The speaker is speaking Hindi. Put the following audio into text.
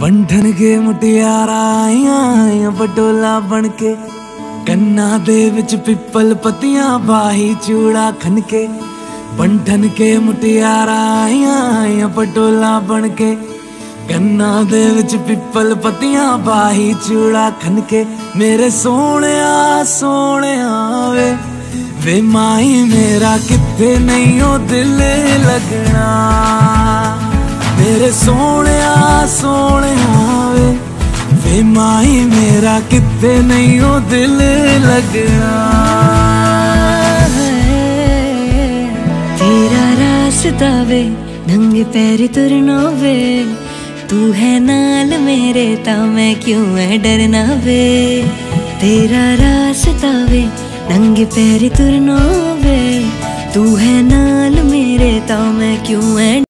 बंधन के मुटियारा आइया बटोला बनके, कन्ना दे विच पिपल पतियां बाही चूड़ा खनके। बंधन के मुटियारा आइया बटोला बनके, कन्ना दे विच पिपल पतियां बाही चूड़ा खनके। मेरे सोहणिया सोहणिया वे माही मेरा किथे नहीं ओ दिल लगना। मेरे सोहणिया सोहणिया वे माही मेरा किथे नहीं ओ दिल लगना। तेरा रास्ता वे नंगे पैर तुरना वे, तू है नाल मेरे ता मैं क्यों है डरना वे। तेरा रास्ता वे नंगे पैर तुरना वे, तू है नाल मेरे ता मैं क्यों है